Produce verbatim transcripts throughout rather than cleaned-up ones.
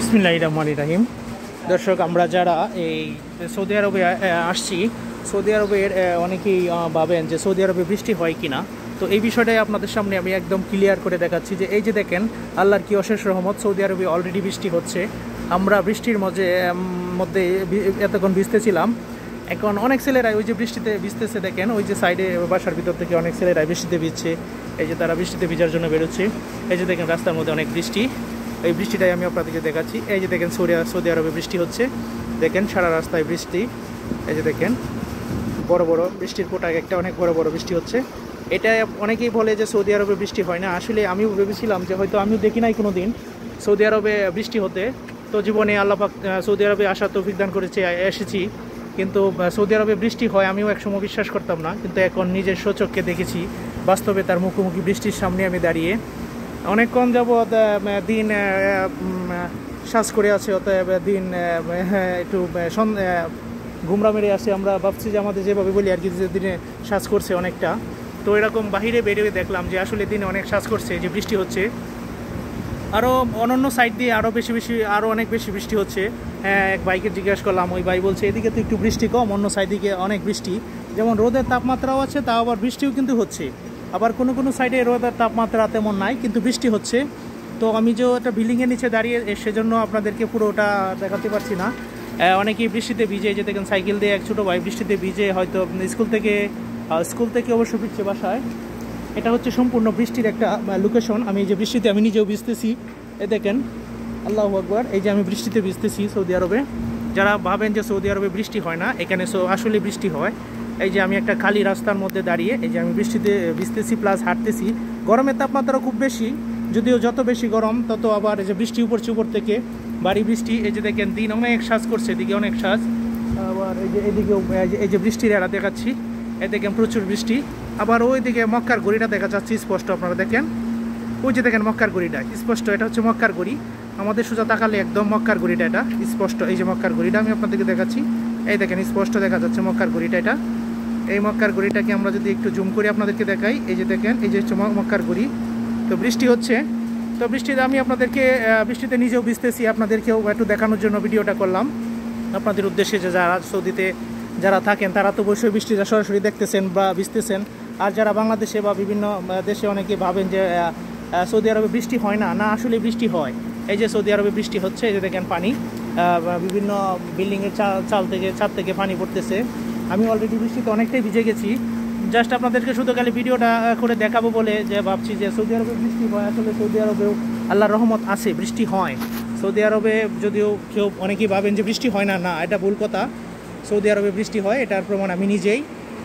বিসমিল্লাহির রহমানির রহিম। দর্শক, আমরা যারা এই সৌদি আরবে আসছি, সৌদি আরবের অনেকেই ভাবেন যে সৌদি আরবে বৃষ্টি হয় কিনা। তো এই বিষয়টাই আপনাদের সামনে আমি একদম ক্লিয়ার করে দেখাচ্ছি যে এই যে দেখেন আল্লাহর কি অশেষ রহমত, সৌদি আরবে অলরেডি বৃষ্টি হচ্ছে। আমরা বৃষ্টির মধ্যে মধ্যে এতক্ষণ ভিজতেছিলাম। এখন অনেক ছেলেরাই ওই যে বৃষ্টিতে ভিজতেছে, দেখেন ওই যে সাইডে বাসার ভিতর থেকে অনেক ছেলেরাই বৃষ্টিতে ভিজছে। এই যে তারা বৃষ্টিতে ভিজার জন্য বেরোচ্ছে। এই যে দেখেন রাস্তার মধ্যে অনেক বৃষ্টি, এই বৃষ্টিটাই আমি আপনাদেরকে দেখাচ্ছি। এই যে দেখেন সৌদি সৌদি আরবে বৃষ্টি হচ্ছে, দেখেন সারা রাস্তায় বৃষ্টি। এই যে দেখেন বড় বড় বৃষ্টির ফোঁটা একটা অনেক বড় বড় বৃষ্টি হচ্ছে। এটা অনেকেই বলে যে সৌদি আরবে বৃষ্টি হয় না। আসলে আমিও ভেবেছিলাম যে হয়তো আমিও দেখি নাই কোনো দিন সৌদি আরবে বৃষ্টি হতে। তো জীবনে আল্লাহ পাক সৌদি আরবে আসার তৌফিক দান করেছে, এসেছি। কিন্তু সৌদি আরবে বৃষ্টি হয় আমিও একসময় বিশ্বাস করতাম না, কিন্তু এখন নিজের স্বচক্ষে দেখেছি বাস্তবে, তার মুখোমুখি বৃষ্টির সামনে আমি দাঁড়িয়ে অনেকক্ষণ যাবৎ দিন শ্বাস করে আছে, অতএব দিন একটু ঘুমরা মেরে আসে। আমরা ভাবছি যে আমাদের যেভাবে বলি আর কি, যে দিনে শ্বাস করছে অনেকটা। তো এরকম বাহিরে বেরিয়ে দেখলাম যে আসলে দিনে অনেক শ্বাস করছে, যে বৃষ্টি হচ্ছে। আরও অন্যান্য সাইড দিয়ে আরও বেশি বেশি আরও অনেক বেশি বৃষ্টি হচ্ছে। হ্যাঁ, এক বাইকে জিজ্ঞাসা করলাম, ওই ভাই বলছে এদিকে তো একটু বৃষ্টি কম, অন্য সাইড দিকে অনেক বৃষ্টি। যেমন রোদের তাপমাত্রাও আছে, তাও আবার বৃষ্টিও কিন্তু হচ্ছে। আবার কোনো কোনো সাইডে রোদের তাপমাত্রা তেমন নাই, কিন্তু বৃষ্টি হচ্ছে। তো আমি যে একটা বিল্ডিংয়ের নিচে দাঁড়িয়ে, সেজন্য আপনাদেরকে পুরোটা দেখাতে পারছি না। অনেকেই বৃষ্টিতে ভিজে, যে দেখেন সাইকেল দিয়ে এক ছোটো ভাই বৃষ্টিতে ভিজে হয়তো স্কুল থেকে স্কুল থেকে অবশ্য ফিরছে বাসায়। এটা হচ্ছে সম্পূর্ণ বৃষ্টির একটা লোকেশন। আমি এই যে বৃষ্টিতে আমি নিজেও ভিজতেছি, এ দেখেন আল্লাহু আকবার। এই যে আমি বৃষ্টিতে ভিজতেছি সৌদি আরবে। যারা ভাবেন যে সৌদি আরবে বৃষ্টি হয় না, এখানে আসলে বৃষ্টি হয়। এই যে আমি একটা খালি রাস্তার মধ্যে দাঁড়িয়ে এই যে আমি বৃষ্টিতে ভিজতেছি প্লাস হাঁটতেছি। গরমের তাপমাত্রা খুব বেশি, যদিও যত বেশি গরম তত আবার এই যে বৃষ্টি উপরছে উপর থেকে ভারী বৃষ্টি। এই যে দেখেন দিন অনেক শ্বাস করছে, এদিকে অনেক শ্বাস। আবার এই যে এদিকেও এই যে বৃষ্টির এরা দেখাচ্ছি, এই দেখেন প্রচুর বৃষ্টি। আবার ওই দিকে মক্কার গড়িটা দেখা যাচ্ছে স্পষ্ট, আপনারা দেখেন ওই যে দেখেন মক্কার গড়িটা স্পষ্ট, এটা হচ্ছে মক্কার গড়ি। আমাদের সোজা তাকালে একদম মক্কার গড়িটা এটা স্পষ্ট। এই যে মক্কার গড়িটা আমি আপনাদেরকে দেখাচ্ছি, এই দেখেন স্পষ্ট দেখা যাচ্ছে মক্কার গড়িটা। এটা এই মক্কার গড়িটাকে আমরা যদি একটু জুম করে আপনাদেরকে দেখাই, এই যে দেখেন এই যে হচ্ছে মক্কার গড়ি। তো বৃষ্টি হচ্ছে, তো বৃষ্টিতে আমি আপনাদেরকে বৃষ্টিতে নিজেও ভিজতেছি, আপনাদেরকেও একটু দেখানোর জন্য ভিডিওটা করলাম আপনাদের উদ্দেশ্যে। যে যারা সৌদিতে যারা থাকেন তারা তো অবশ্যই বৃষ্টিটা সরাসরি দেখতেছেন বা ভিজতেছেন। আর যারা বাংলাদেশে বা বিভিন্ন দেশে অনেকে ভাবেন যে সৌদি আরবে বৃষ্টি হয় না, না আসলে বৃষ্টি হয়। এই যে সৌদি আরবে বৃষ্টি হচ্ছে, এই যে দেখেন পানি বিভিন্ন বিল্ডিংয়ের চাল থেকে ছাদ থেকে পানি পড়তেছে। আমি অলরেডি বৃষ্টিতে অনেকটাই ভিজে গেছি। জাস্ট আপনাদেরকে শুধু খালি ভিডিওটা করে দেখাবো বলে যে ভাবছি যে সৌদি আরবে বৃষ্টি হয়। আসলে সৌদি আরবেও আল্লাহর রহমত আছে, বৃষ্টি হয়। সৌদি আরবে যদিও কেউ অনেকেই ভাবেন যে বৃষ্টি হয় না, না এটা ভুল কথা। সৌদি আরবে বৃষ্টি হয়, এটার প্রমাণ আমি নিজেই।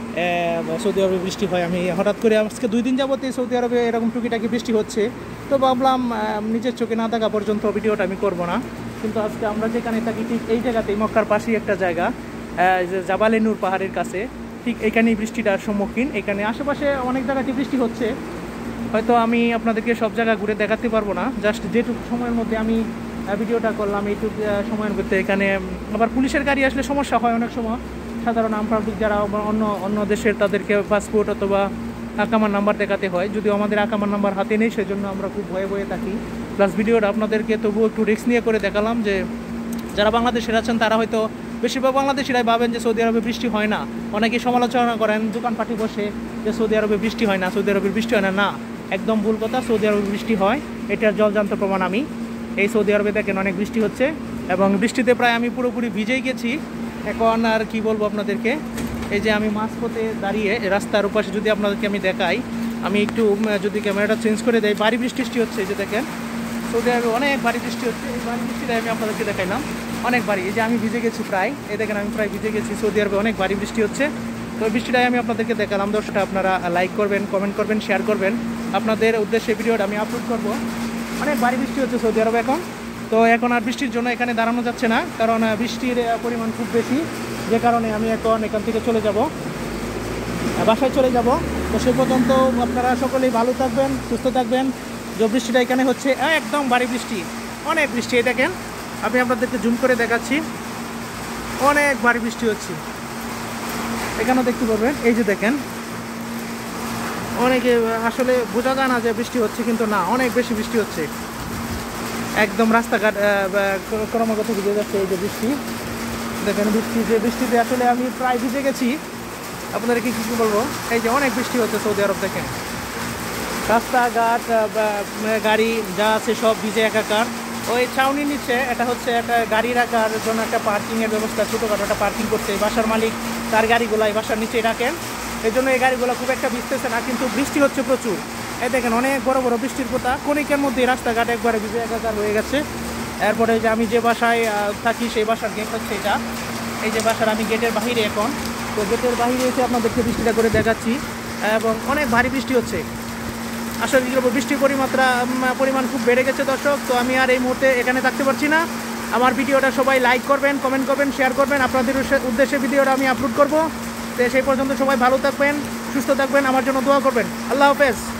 সৌদি আরবে বৃষ্টি হয়। আমি হঠাৎ করে আজকে দুই দিন যাবতে সৌদি আরবে এরকম টুকিটাকি বৃষ্টি হচ্ছে, তো ভাবলাম নিজের চোখে না দেখা পর্যন্ত ভিডিওটা আমি করব না। কিন্তু আজকে আমরা যেখানে থাকি ঠিক এই জায়গাতেই, মক্কার পাশেই একটা জায়গা, যে জাবালে নূর পাহাড়ের কাছে, ঠিক এখানেই বৃষ্টিটার সম্মুখীন। এখানে আশেপাশে অনেক জায়গাতে বৃষ্টি হচ্ছে, হয়তো আমি আপনাদেরকে সব জায়গা ঘুরে দেখাতে পারবো না। জাস্ট যেটুকু সময়ের মধ্যে আমি ভিডিওটা করলাম, এইটুকু সময়ের মধ্যে। এখানে আবার পুলিশের গাড়ি আসলে সমস্যা হয় অনেক সময়। সাধারণ আম পাবলিক যারা অন্য অন্য দেশের, তাদেরকে পাসপোর্ট অথবা আকামার নাম্বার দেখাতে হয়। যদিও আমাদের আকামার নাম্বার হাতে নেই, সেজন্য আমরা খুব ভয়ে ভয়ে থাকি। প্লাস ভিডিওটা আপনাদেরকে তবুও একটু রিস্ক নিয়ে করে দেখালাম যে যারা বাংলাদেশের আছেন তারা হয়তো বেশিরভাগ বাংলাদেশিরাই ভাবেন যে সৌদি আরবে বৃষ্টি হয় না। অনেকেই সমালোচনা করেন দোকানপাটি বসে যে সৌদি আরবে বৃষ্টি হয় না, সৌদি আরবে বৃষ্টি হয় না। না, একদম ভুল কথা। সৌদি আরবে বৃষ্টি হয়, এটার জলজান্ত প্রমাণ আমি। এই সৌদি আরবে দেখেন অনেক বৃষ্টি হচ্ছে, এবং বৃষ্টিতে প্রায় আমি পুরোপুরি ভিজেই গেছি। এখন আর কি বলবো আপনাদেরকে। এই যে আমি মাঝপথে দাঁড়িয়ে রাস্তার ওপাশে যদি আপনাদেরকে আমি দেখাই, আমি একটু যদি ক্যামেরাটা চেঞ্জ করে দেয়, ভারী বৃষ্টি হচ্ছে। এই যে দেখেন সৌদি আরবে অনেক ভারী বৃষ্টি হচ্ছে। এই ভারী বৃষ্টিটাই আমি আপনাদেরকে দেখাইলাম, অনেক ভারী। এই যে আমি ভিজে গেছি প্রায়, এই দেখেন আমি প্রায় ভিজে গেছি। সৌদি আরবে অনেক ভারী বৃষ্টি হচ্ছে। তো ওই বৃষ্টিটাই আমি আপনাদেরকে দেখালাম। দর্শক, আপনারা লাইক করবেন, কমেন্ট করবেন, শেয়ার করবেন। আপনাদের উদ্দেশ্যে ভিডিওটা আমি আপলোড করব। অনেক ভারী বৃষ্টি হচ্ছে সৌদি আরবে এখন। তো এখন আর বৃষ্টির জন্য এখানে দাঁড়ানো যাচ্ছে না, কারণ বৃষ্টির পরিমাণ খুব বেশি, যে কারণে আমি এখন এখান থেকে চলে যাব, বাসায় চলে যাব। তো সে পর্যন্ত আপনারা সকলেই ভালো থাকবেন, সুস্থ থাকবেন। যে বৃষ্টিটা এখানে হচ্ছে একদম ভারী বৃষ্টি, অনেক বৃষ্টি। এই দেখেন আমি আপনাদেরকে জুম করে দেখাচ্ছি, অনেক ভারী বৃষ্টি হচ্ছে। এখানেও দেখতে পারবেন, এই যে দেখেন অনেকে আসলে বোঝা যায় না যে বৃষ্টি হচ্ছে, কিন্তু না, অনেক বেশি বৃষ্টি হচ্ছে। একদম রাস্তাঘাট ক্রমাগত ভিজে যাচ্ছে। এই যে বৃষ্টি দেখেন, বৃষ্টি যে বৃষ্টিতে আসলে আমি প্রায় ভিজে গেছি। আপনাদেরকে কী কী বলবো, এই যে অনেক বৃষ্টি হচ্ছে সৌদি আরব। দেখেন রাস্তাঘাট গাড়ি যা আছে সব ভিজে একাকার। ওই ছাউনির নিচে এটা হচ্ছে একটা গাড়ি রাখার জন্য একটা পার্কিংয়ের ব্যবস্থা, ছোটোখাটো একটা পার্কিং করছে। এই বাসার মালিক তার গাড়িগুলো এই বাসার নিচেই রাখেন, এই জন্য এই গাড়িগুলো খুব একটা ভিজতেছে না, কিন্তু বৃষ্টি হচ্ছে প্রচুর। এই দেখেন অনেক বড় বড় বৃষ্টির কথা, ক্ষণিকের মধ্যে রাস্তাঘাট একবারে ভিজে একাকার হয়ে গেছে। এরপরে যে আমি যে বাসায় থাকি সেই বাসার গেট হচ্ছে এটা। এই যে বাসার আমি গেটের বাহিরে এখন, তো গেটের বাহিরে এসে আপনাদেরকে বৃষ্টিটা করে দেখাচ্ছি, এবং অনেক ভারী বৃষ্টি হচ্ছে। আসলে বৃষ্টির পরিমাত্রা পরিমাণ খুব বেড়ে গেছে দর্শক। তো আমি আর এই মুহূর্তে এখানে থাকতে পারছি না। আমার ভিডিওটা সবাই লাইক করবেন, কমেন্ট করবেন, শেয়ার করবেন। আপনাদের উদ্দেশ্যে ভিডিওটা আমি আপলোড করবো। তো সেই পর্যন্ত সবাই ভালো থাকবেন, সুস্থ থাকবেন, আমার জন্য দোয়া করবেন। আল্লাহ হাফেজ।